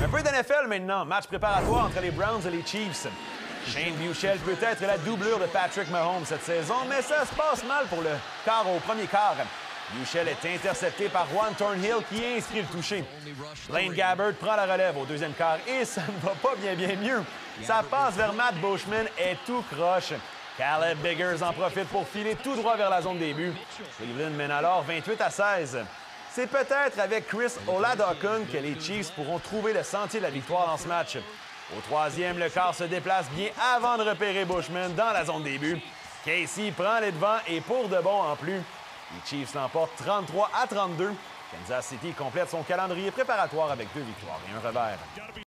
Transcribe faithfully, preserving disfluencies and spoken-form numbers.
Un peu d'N F L maintenant. Match préparatoire entre les Browns et les Chiefs. Shane Buechele peut être la doublure de Patrick Mahomes cette saison, mais ça se passe mal pour le quart au premier quart. Buechele est intercepté par Juan Thornhill qui inscrit le toucher. Blaine Gabbert prend la relève au deuxième quart et ça ne va pas bien bien mieux. Sa passe vers Matt Boschman est tout croche. Caleb Biggers en profite pour filer tout droit vers la zone des buts. Cleveland mène alors vingt-huit à seize. C'est peut-être avec Chris Oladokun que les Chiefs pourront trouver le sentier de la victoire dans ce match. Au troisième, le quart se déplace bien avant de repérer Bushman dans la zone des buts. Casey prend les devants et pour de bon en plus. Les Chiefs l'emportent trente-trois à trente-deux. Kansas City complète son calendrier préparatoire avec deux victoires et un revers.